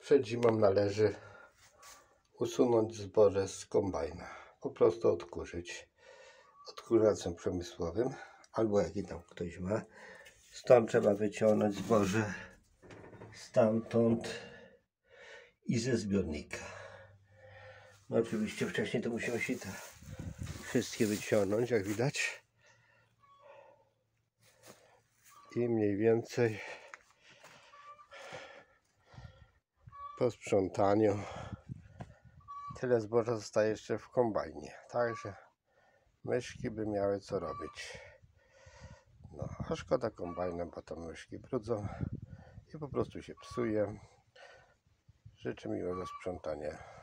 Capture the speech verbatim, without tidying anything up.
Przed zimą należy usunąć zboże z kombajna. Po prostu odkurzyć odkurzacem przemysłowym, albo jaki tam ktoś ma. Stąd trzeba wyciągnąć zboże, stamtąd i ze zbiornika. No oczywiście wcześniej to musimy się te wszystkie wyciągnąć, jak widać. I mniej więcej po sprzątaniu tyle zboża zostaje jeszcze w kombajnie. Także myszki by miały co robić. No, a szkoda kombajna, bo tam myszki brudzą i po prostu się psuje. Życzę miłego sprzątania.